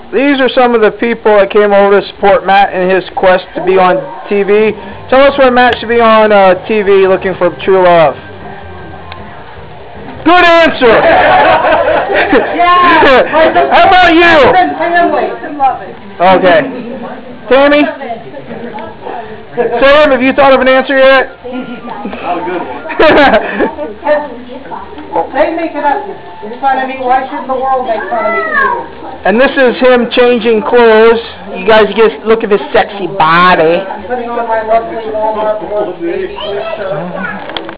these are some of the people that came over to support Matt in his quest to be on TV. Tell us why Matt should be on TV looking for true love. Good answer! How about you? Okay. Tammy? Sam, have you thought of an answer yet? Not a good one. They make it up. In front of me. Why shouldn't the world make fun of me too? And this is him changing clothes. You guys get look at his sexy body. I'm putting on my lovely warm-up shirt.